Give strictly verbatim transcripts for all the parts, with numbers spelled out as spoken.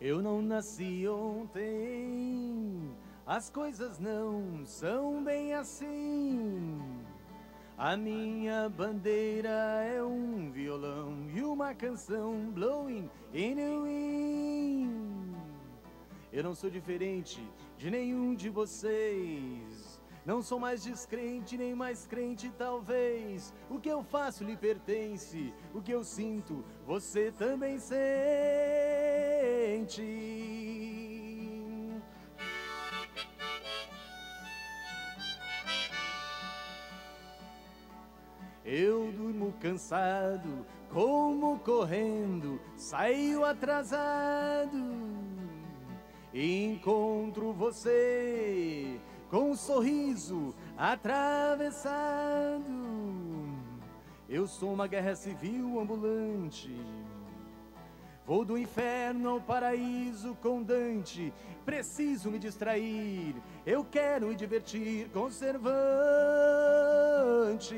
Eu não nasci ontem, as coisas não são bem assim. A minha bandeira é um violão e uma canção blowing in the wind. Eu não sou diferente de nenhum de vocês. Não sou mais descrente, nem mais crente, talvez. O que eu faço lhe pertence, o que eu sinto, você também sente. Eu durmo cansado, como correndo, saio atrasado. Encontro você com um sorriso atravessado. Eu sou uma guerra civil ambulante. Vou do inferno ao paraíso com Dante. Preciso me distrair, eu quero me divertir com Cervantes.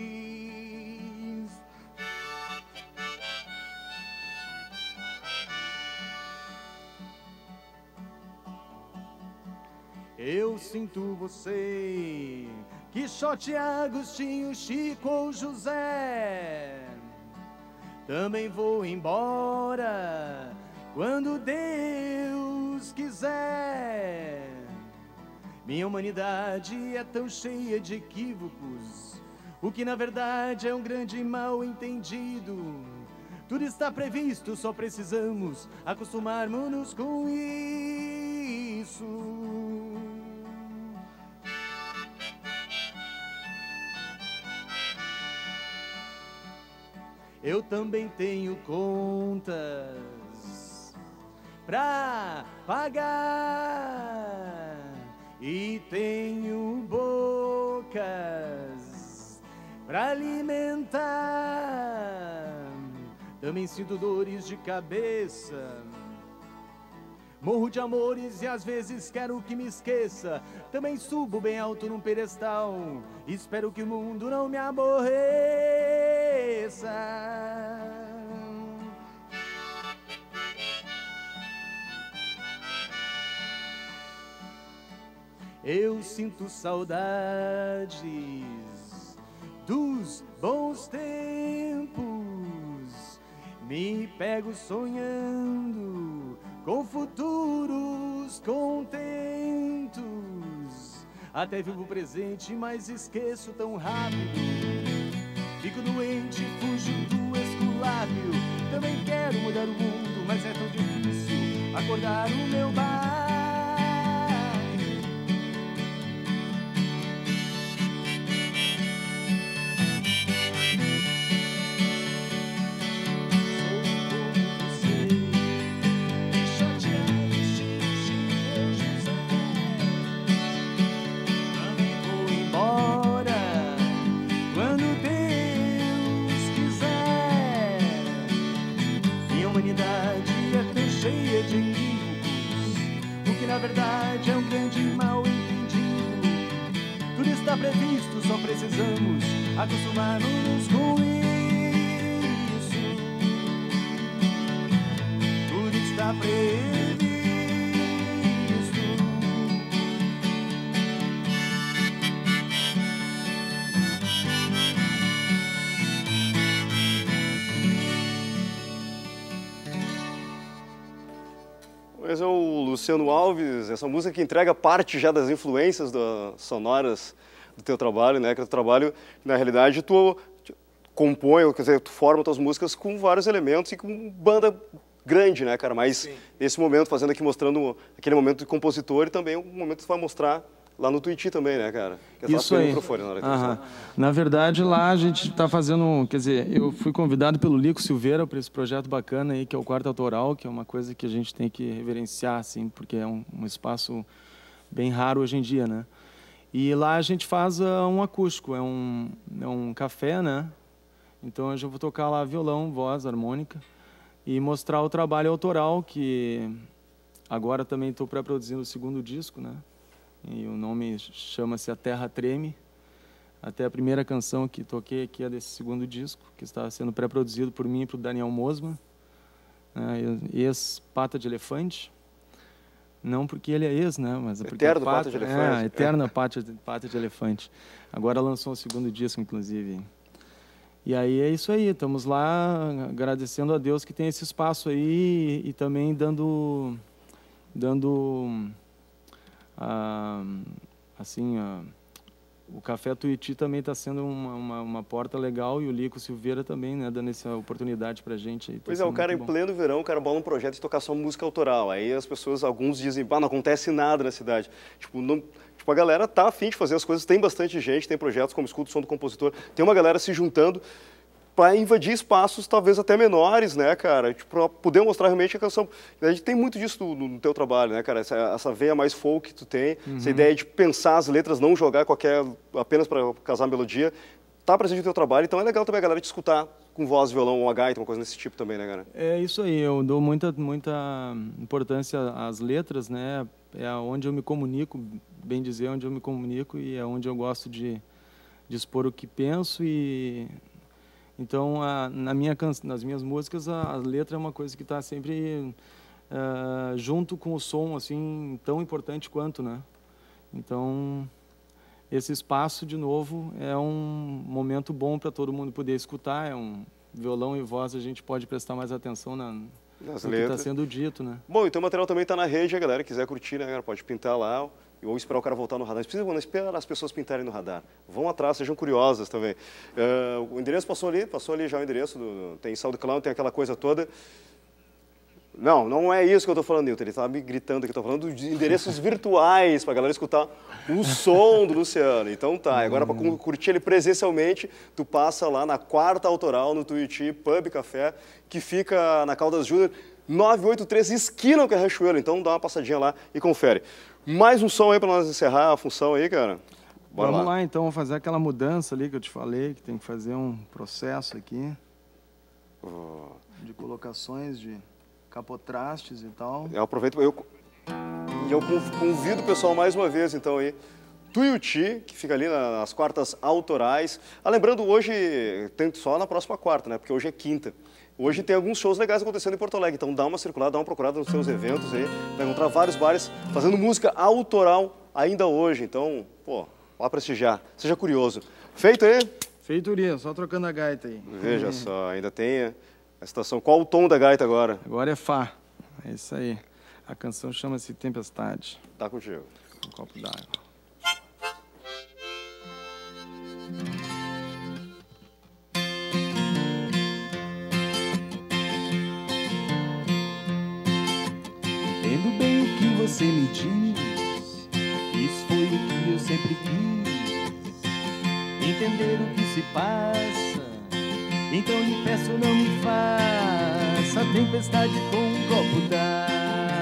Eu sinto você, Quixote, Agostinho, Chico ou José. Também vou embora quando Deus quiser. Minha humanidade é tão cheia de equívocos, o que na verdade é um grande mal entendido. Tudo está previsto, só precisamos acostumar-nos com isso. Eu também tenho contas pra pagar e tenho bocas pra alimentar. Também sinto dores de cabeça, morro de amores e às vezes quero que me esqueça. Também subo bem alto num pedestal, espero que o mundo não me aborreça. Eu sinto saudades dos bons tempos, me pego sonhando com futuros contentos. Até vivo o presente, mas esqueço tão rápido. Fico doente, fujo do esculápio. Também quero mudar o mundo, mas é tão difícil acordar o meu bar. Na verdade é um grande mal entendido. Tudo está previsto, só precisamos acostumar-nos com isso. Tudo está previsto. Mas é o Luciano Alves, essa música que entrega parte já das influências da, sonoras do teu trabalho, né? Que é o trabalho, na realidade, tu compõe, quer dizer, tu forma tuas músicas com vários elementos e com banda grande, né, cara? Mas sim, nesse momento, fazendo aqui, mostrando aquele momento de compositor e também um momento que tu vai mostrar lá no Tuiuti também, né, cara? Que é isso aí. Microfone na, hora Aham. Na verdade, lá a gente está fazendo, quer dizer, eu fui convidado pelo Lico Silveira para esse projeto bacana aí, que é o Quarto Autoral, que é uma coisa que a gente tem que reverenciar, assim, porque é um, um espaço bem raro hoje em dia, né? E lá a gente faz uh, um acústico, é um, é um café, né? Então eu já vou tocar lá violão, voz, harmônica e mostrar o trabalho autoral, que agora também estou pré-produzindo o segundo disco, né? E o nome chama-se A Terra Treme. Até a primeira canção que toquei aqui é desse segundo disco, que está sendo pré-produzido por mim e por Daniel Mosman. né, ex-Pata de Elefante. Não porque ele é ex, né? Mas é porque Eterno Pata, Pata de Elefante. É, eterna Pata de, Pata de Elefante. Agora lançou o segundo disco, inclusive. E aí é isso aí, estamos lá agradecendo a Deus que tem esse espaço aí e, e também dando, dando ah, assim, ah, o Café Tuiuti também está sendo uma, uma, uma porta legal e o Lico Silveira também, né, dando essa oportunidade para a gente. Aí, tá pois é, o cara em bom. pleno verão, o cara bola um projeto de tocar só música autoral. Aí as pessoas, alguns dizem, ah, não acontece nada na cidade. Tipo, não, tipo, a galera tá afim de fazer as coisas, tem bastante gente, tem projetos como Escuta o Som do Compositor, tem uma galera se juntando para invadir espaços talvez até menores, né, cara? Tipo, para poder mostrar realmente a canção. A gente tem muito disso no, no teu trabalho, né, cara? Essa, essa veia mais folk que tu tem, uhum. essa ideia de pensar as letras, não jogar qualquer apenas para casar a melodia, tá presente no teu trabalho. Então é legal também a galera te escutar com voz, violão, uma gaita, uma coisa desse tipo também, né, cara? É isso aí. Eu dou muita muita importância às letras, né? É onde eu me comunico, bem dizer, onde eu me comunico e é onde eu gosto de, de expor o que penso e então, a, na minha can... nas minhas músicas, a, a letra é uma coisa que está sempre uh, junto com o som, assim, tão importante quanto, né? Então, esse espaço, de novo, é um momento bom para todo mundo poder escutar. É um violão e voz, a gente pode prestar mais atenção na, nas no letras. que está sendo dito, né? Bom, então o material também está na rede, a galera quiser curtir, né, galera? Pode pintar lá. Ou esperar o cara voltar no radar. Não precisa não esperar as pessoas pintarem no radar. Vão atrás, sejam curiosas também. Uh, o endereço passou ali, passou ali já o endereço. Do, tem SoundCloud, tem aquela coisa toda. Não, não é isso que eu estou falando, Nilton. Ele estava me gritando que eu estou falando de endereços virtuais para a galera escutar o som do Luciano. Então tá, agora para curtir ele presencialmente, tu passa lá na Quarta Autoral, no Tuiuti Pub Café, que fica na Caldas Júnior, nove oito três, esquina com a Riachuelo. Então dá uma passadinha lá e confere. Mais um som aí para nós encerrar a função aí, cara? Bora Vamos lá. lá, então, vamos fazer aquela mudança ali que eu te falei, que tem que fazer um processo aqui oh. de colocações de capotrastes e tal. Eu aproveito, eu, e eu convido o pessoal mais uma vez, então, aí, Tuiuti, que fica ali nas quartas autorais. Ah, lembrando, hoje tem só na próxima quarta, né? Porque hoje é quinta. Hoje tem alguns shows legais acontecendo em Porto Alegre, então dá uma circulada, dá uma procurada nos seus eventos aí, vai encontrar vários bares fazendo música autoral ainda hoje, então, pô, vá prestigiar, seja curioso. Feito aí? Feitoria, só trocando a gaita aí. Veja só, ainda tem a situação. Qual o tom da gaita agora? Agora é Fá, é isso aí. A canção chama-se Tempestade. Tá contigo. Um copo d'água. Entendo bem o que você me diz, isso foi o que eu sempre quis, entender o que se passa, então lhe peço não me faça tempestade com um copo d'água.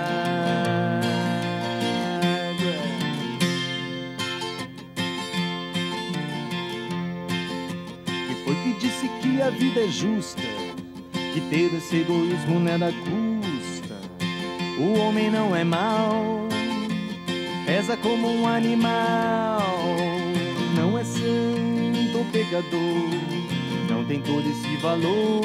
Que foi que disse que a vida é justa, que ter esse egoísmo não é da custa. O homem não é mau, pesa como um animal, não é santo ou pecador, não tem todo esse valor.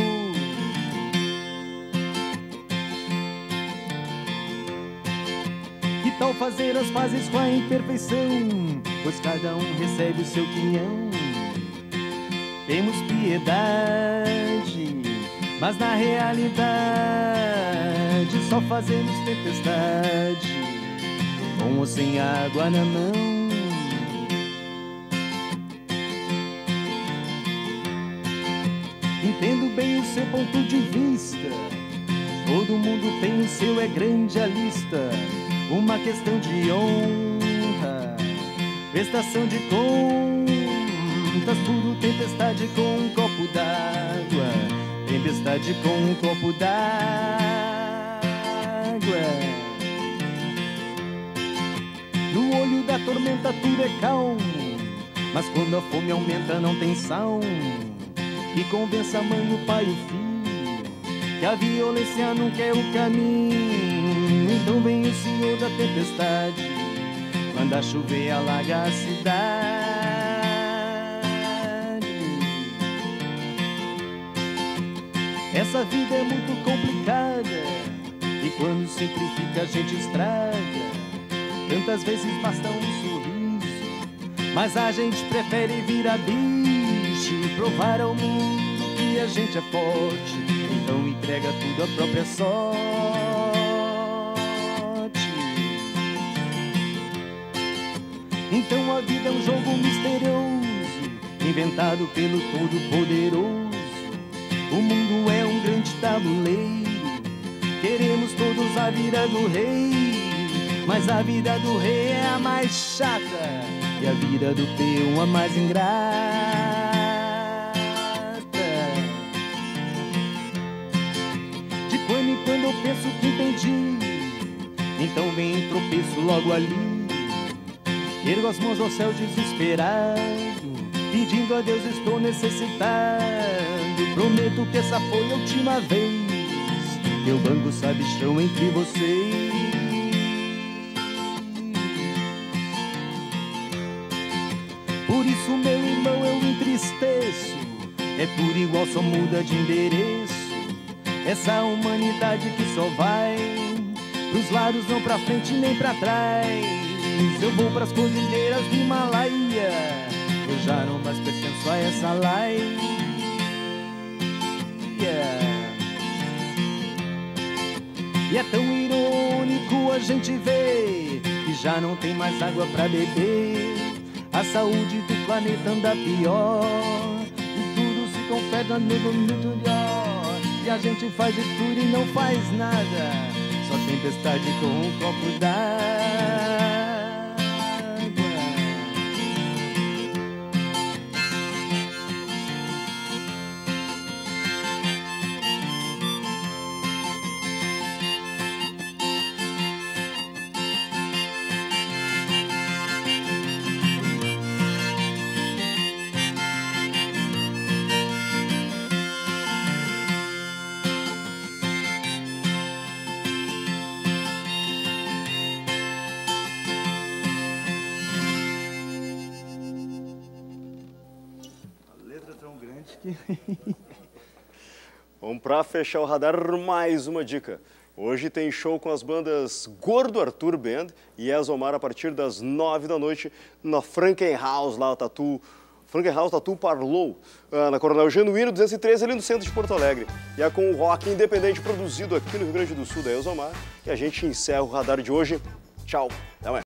Que tal fazer as pazes com a imperfeição, pois cada um recebe o seu quinhão. Temos piedade, mas na realidade só fazemos tempestade, com ou sem água na mão. Entendo bem o seu ponto de vista, todo mundo tem o seu, é grande a lista. Uma questão de honra, prestação de contas, tudo tempestade com um copo d'água. Tempestade com um copo d'água. No olho da tormenta tudo é calmo, mas quando a fome aumenta não tem sal que convença a mãe, o pai e o filho que a violência nunca é o caminho. Então vem o senhor da tempestade, manda chover, alaga a cidade. Essa vida é muito complicada e quando simplifica a gente estraga. Tantas vezes basta um sorriso, mas a gente prefere virar bicho e provar ao mundo que a gente é forte. Então entrega tudo à própria sorte. Então a vida é um jogo misterioso, inventado pelo Todo-Poderoso. O mundo é um grande tabuleiro, queremos todos a vida do rei. Mas a vida do rei é a mais chata e a vida do peão a mais ingrata. De quando em quando eu penso que entendi, então vem um tropeço logo ali. Ergo as mãos ao céu desesperado, pedindo a Deus estou necessitado. Prometo que essa foi a última vez que eu banco sabichão entre vocês. Por isso, meu irmão, eu entristeço, é tudo igual, só muda de endereço. Essa humanidade que só vai pros lados, não pra frente nem pra trás. Eu vou pras cordilheiras do Himalaia, eu já não mais pertenço a essa laia. E é tão irônico a gente ver que já não tem mais água pra beber. A saúde do planeta anda pior e tudo se confere no muito melhor. E a gente faz de tudo e não faz nada, só tempestade com um copo d'água. Vamos para fechar o radar, mais uma dica. Hoje tem show com as bandas Gordo Arthur Band e Esomar a partir das nove da noite na Frankenhaus, lá o Tatu. Frankenhaus Tatu Parlou, na Coronel Genuíno duzentos e treze, ali no centro de Porto Alegre. E é com o rock independente produzido aqui no Rio Grande do Sul da Esomar que a gente encerra o radar de hoje. Tchau, até amanhã.